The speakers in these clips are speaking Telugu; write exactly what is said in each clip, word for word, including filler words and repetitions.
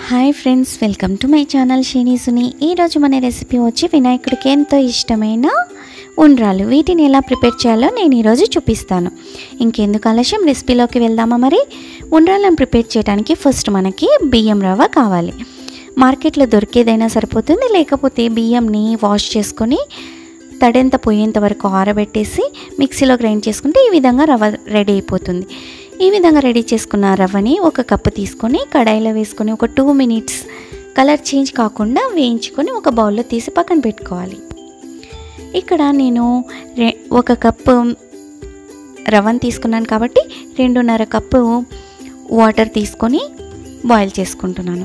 Hi friends, welcome to my channel షేనీసుని. ఈరోజు మన రెసిపీ వచ్చి వినాయకుడికి ఎంతో ఇష్టమైన ఉండ్రాలు. వీటిని ఎలా ప్రిపేర్ చేయాలో నేను ఈరోజు చూపిస్తాను. ఇంకెందుకు ఆలస్యం, రెసిపీలోకి వెళ్దామా? మరి ఉండ్రాలను ప్రిపేర్ చేయడానికి ఫస్ట్ మనకి బియ్యం రవ్వ కావాలి. మార్కెట్లో దొరికేదైనా సరిపోతుంది, లేకపోతే బియ్యంని వాష్ చేసుకొని తడెంత పోయేంత వరకు ఆరబెట్టేసి మిక్సీలో గ్రైండ్ చేసుకుంటే ఈ విధంగా రవ్వ రెడీ అయిపోతుంది. ఈ విధంగా రెడీ చేసుకున్న రవ్వని ఒక కప్పు తీసుకొని కడాయిలో వేసుకొని ఒక టూ మినిట్స్ కలర్ చేంజ్ కాకుండా వేయించుకొని ఒక బౌల్లో తీసి పక్కన పెట్టుకోవాలి. ఇక్కడ నేను రె ఒక కప్పు రవ్వను తీసుకున్నాను కాబట్టి రెండున్నర కప్పు వాటర్ తీసుకొని బాయిల్ చేసుకుంటున్నాను.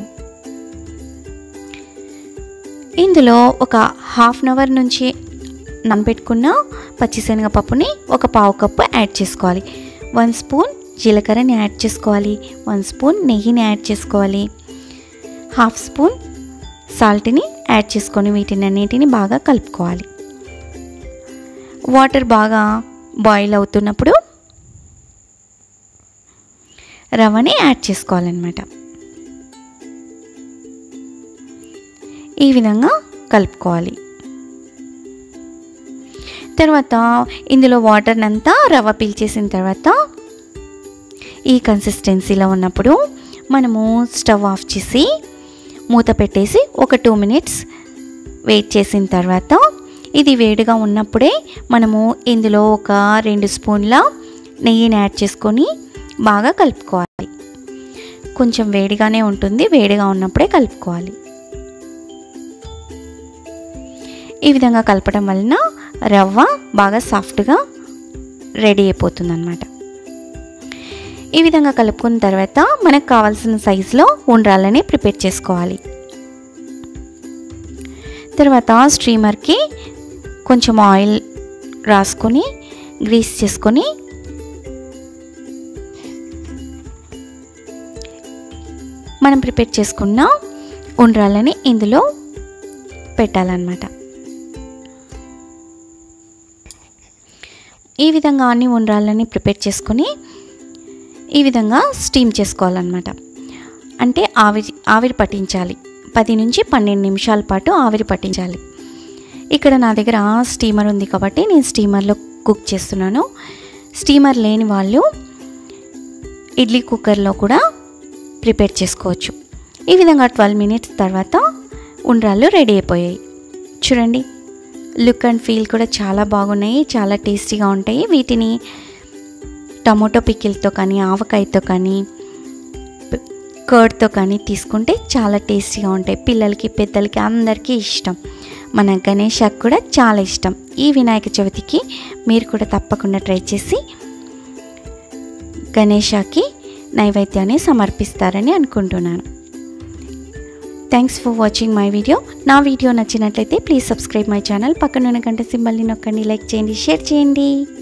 ఇందులో ఒక హాఫ్ అన్ అవర్ నుంచి నానబెట్టుకున్న పచ్చిశనగపప్పుని ఒక పావు కప్పు యాడ్ చేసుకోవాలి. వన్ స్పూన్ జీలకర్రని యాడ్ చేసుకోవాలి. వన్ స్పూన్ నెయ్యిని యాడ్ చేసుకోవాలి. హాఫ్ స్పూన్ సాల్ట్ని యాడ్ చేసుకొని వీటిని అన్నిటిని బాగా కలుపుకోవాలి. వాటర్ బాగా బాయిల్ అవుతున్నప్పుడు రవ్వని యాడ్ చేసుకోవాలన్నమాట. ఈ విధంగా కలుపుకోవాలి. తర్వాత ఇందులో వాటర్ని అంతా రవ్వ పీల్చేసిన తర్వాత ఈ కన్సిస్టెన్సీలో ఉన్నప్పుడు మనము స్టవ్ ఆఫ్ చేసి మూత పెట్టేసి ఒక టూ మినిట్స్ వెయిట్ చేసిన తర్వాత ఇది వేడిగా ఉన్నప్పుడే మనము ఇందులో ఒక రెండు స్పూన్ల నెయ్యిని యాడ్ చేసుకొని బాగా కలుపుకోవాలి. కొంచెం వేడిగానే ఉంటుంది, వేడిగా ఉన్నప్పుడే కలుపుకోవాలి. ఈ విధంగా కలపడం వలన రవ్వ బాగా సాఫ్ట్గా రెడీ అయిపోతుంది అన్నమాట. ఈ విధంగా కలుపుకున్న తర్వాత మనకు కావాల్సిన సైజులో ఉండ్రాలని ప్రిపేర్ చేసుకోవాలి. తర్వాత స్ట్రీమర్కి కొంచెం ఆయిల్ రాసుకొని గ్రీస్ చేసుకొని మనం ప్రిపేర్ చేసుకున్న ఉండ్రాలని ఇందులో పెట్టాలన్నమాట. ఈ విధంగా అన్ని ఉండ్రాలని ప్రిపేర్ చేసుకొని ఈ విధంగా స్టీమ్ చేసుకోవాలన్నమాట. అంటే ఆవిరి ఆవిరి పట్టించాలి. పది నుంచి పన్నెండు నిమిషాల పాటు ఆవిరి పట్టించాలి. ఇక్కడ నా దగ్గర స్టీమర్ ఉంది కాబట్టి నేను స్టీమర్లో కుక్ చేస్తున్నాను. స్టీమర్ లేని వాళ్ళు ఇడ్లీ కుక్కర్లో కూడా ప్రిపేర్ చేసుకోవచ్చు. ఈ విధంగా ట్వెల్వ్ మినిట్స్ తర్వాత ఉండ్రాలు రెడీ అయిపోయాయి. చూడండి, లుక్ అండ్ ఫీల్ కూడా చాలా బాగున్నాయి, చాలా టేస్టీగా ఉంటాయి. వీటిని టమోటో పికిల్తో కానీ ఆవకాయతో కానీ కర్డ్తో కానీ తీసుకుంటే చాలా టేస్టీగా ఉంటాయి. పిల్లలకి పెద్దలకి అందరికీ ఇష్టం. మన గణేషకి కూడా చాలా ఇష్టం. ఈ వినాయక చవితికి మీరు కూడా తప్పకుండా ట్రై చేసి గణేషకి నైవేద్యాన్ని సమర్పిస్తారని అనుకుంటున్నాను. Thanks for watching my video. నా వీడియో నచ్చినట్లయితే ప్లీజ్ సబ్స్క్రైబ్ మై ఛానల్. పక్కన ఉన్న గంట సింబల్ని నొక్కండి, లైక్ చేయండి, షేర్ చేయండి.